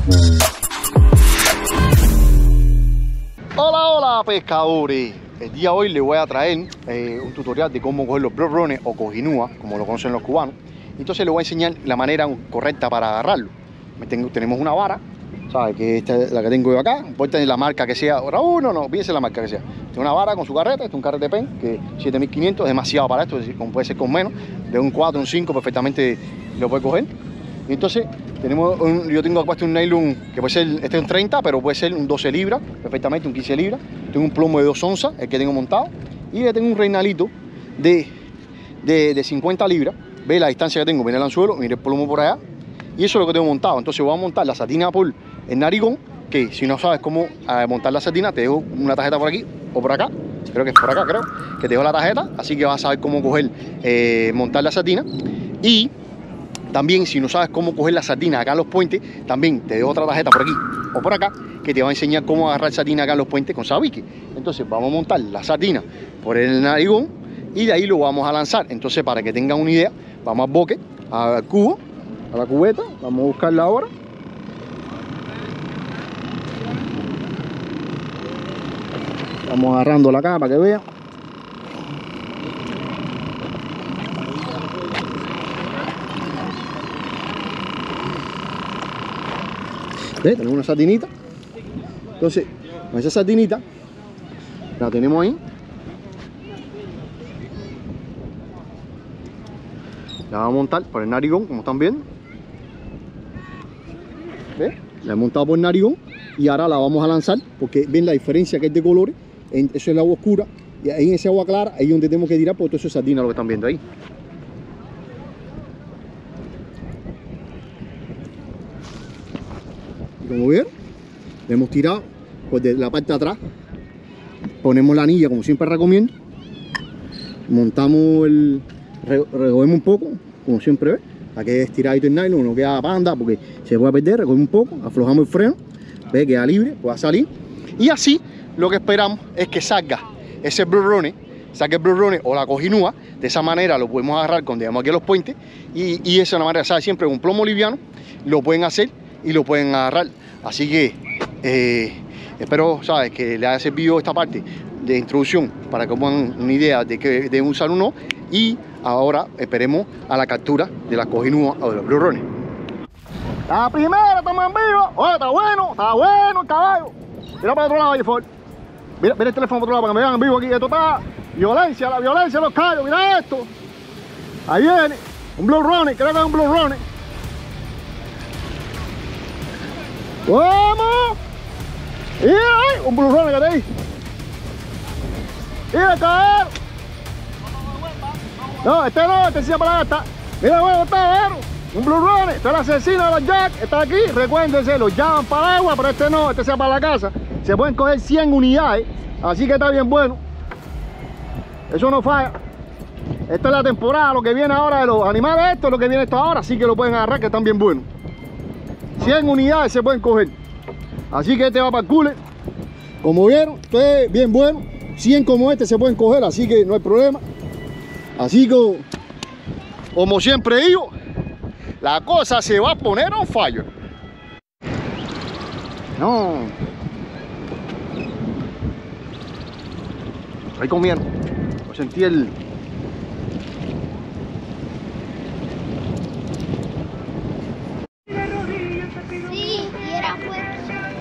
Hola, hola pescadores. El día de hoy les voy a traer un tutorial de cómo coger los blowrunners o cojinúa, como lo conocen los cubanos. Entonces les voy a enseñar la manera correcta para agarrarlo. Tenemos una vara, ¿sabes? Que esta es la que tengo yo acá. No importa la marca que sea, ahora uno, no, fíjense la marca que sea. Tengo una vara con su carreta, este es un carrete pen, que 7500 es demasiado para esto, es decir, como puede ser con menos. De un 4, un 5 perfectamente lo puede coger. Y entonces yo tengo puesto un nylon que puede ser, este es un 30, pero puede ser un 12 libras, perfectamente un 15 libras. Tengo un plomo de 2 onzas, el que tengo montado. Y ya tengo un reinalito de 50 libras. Ve la distancia que tengo, mire el anzuelo, mire el plomo por allá. Y eso es lo que tengo montado. Entonces voy a montar la sardina por el narigón, que si no sabes cómo montar la sardina, te dejo una tarjeta por aquí o por acá. Creo que es por acá, que te dejo la tarjeta. Así que vas a saber cómo coger, montar la sardina. Y también, si no sabes cómo coger la sardina acá en los puentes, también te dejo otra tarjeta por aquí o por acá, que te va a enseñar cómo agarrar sardina acá en los puentes con sabique. Entonces vamos a montar la sardina por el narigón y de ahí lo vamos a lanzar. Entonces, para que tengan una idea, vamos al boque, al cubo, a la cubeta, vamos a buscarla ahora. Vamos agarrándola acá para que vean. ¿Ves? Tenemos una sardinita. Entonces, con esa sardinita la tenemos ahí. La vamos a montar por el narigón, como están viendo. ¿Ves? La he montado por el narigón y ahora la vamos a lanzar, porque ven la diferencia que hay de colores. Eso es el agua oscura y ahí en ese agua clara ahí es donde tenemos que tirar, porque todo eso es sardina lo que están viendo ahí. Y como vieron, le hemos tirado pues de la parte de atrás, ponemos la anilla como siempre recomiendo, montamos recogemos un poco como siempre ves, para que es tiradito el nylon, no queda panda porque se puede perder, recogemos un poco, aflojamos el freno, ve, queda libre, pueda salir y así lo que esperamos es que salga ese blowrunner, saque el blowrunner o la cojinúa. De esa manera lo podemos agarrar cuando llegamos aquí a los puentes y esa es una manera, ¿sabes? Siempre con un plomo liviano lo pueden hacer y lo pueden agarrar. Así que espero, ¿sabes?, que les haya servido esta parte de introducción para que tengan una idea de que deben usar uno. Y ahora esperemos a la captura de la cojinúa o de los blowrunners. La primera, estamos en vivo. Oye, está bueno el caballo. Mira para otro lado, ahí, Ford. Mira el teléfono para otro lado para que me vean en vivo aquí. Esto está violencia, la violencia de los callos. Mira esto. Ahí viene un blowrunner, creo que es un blowrunner. ¡Vamos! ¡Mira ahí! Un blowrunner que te ahí. ¡Mira el caballero! No, este sí para allá está. Mira, bueno, está, un blowrunner. Este es el asesino de los jack. Está aquí. Recuérdense, los llaman para agua, pero este no, este sea para la casa. Se pueden coger 100 unidades, así que está bien bueno. Eso no falla. Esta es la temporada, lo que viene ahora de los animales, esto es lo que viene esta ahora, así que lo pueden agarrar, que están bien buenos. 100 unidades se pueden coger. Así que este va para el cooler. Como vieron, esto es bien bueno. 100 como este se pueden coger, así que no hay problema. Así que, como siempre digo, la cosa se va a poner on fire. No. Ahí comieron. Lo sentí el... Sí, y era fuerte.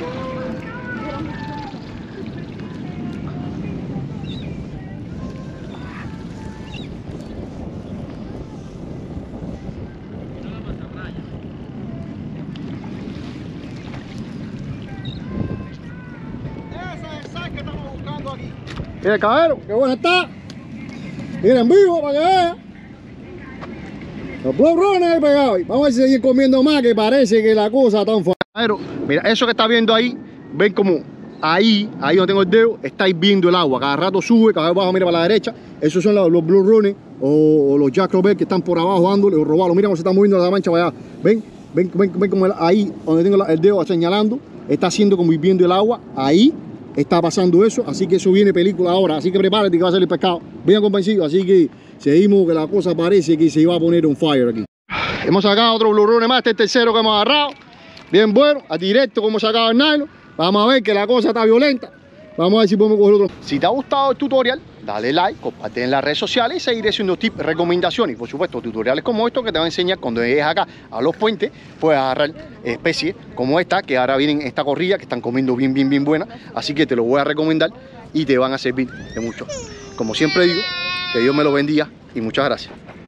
Mira el caballero, qué bueno está. Mira en vivo para que vean. Los blowrunners ahí pegados. Vamos a ver si siguen comiendo más, que parece que la cosa está en fuego. Mira, eso que está viendo ahí, ven como ahí donde tengo el dedo, está hirviendo el agua. Cada rato sube, cada vez baja, mira para la derecha. Esos son los blowrunners o los Jack Robert que están por abajo dándole o robarlo. Mira cómo se está moviendo la mancha para allá. Ven como ahí donde tengo el dedo señalando, está haciendo como hirviendo el agua. Ahí está pasando eso, así que eso viene película ahora, así que prepárate que va a salir pescado bien convencido, así que seguimos que la cosa parece que se iba a poner on fire aquí. Hemos sacado otro blowrunner más, este es el tercero que hemos agarrado. bien bueno, a directo como sacaba el nylon. Vamos a ver que la cosa está violenta. Vamos a ver si podemos coger otro. Si te ha gustado el tutorial, dale like, comparte en las redes sociales y seguiré haciendo tips, recomendaciones y por supuesto tutoriales como estos que te van a enseñar cuando llegues acá a los puentes, puedes agarrar especies como esta, que ahora vienen en esta corrida, que están comiendo bien buena. Así que te lo voy a recomendar y te van a servir de mucho. Como siempre digo, que Dios me lo bendiga y muchas gracias.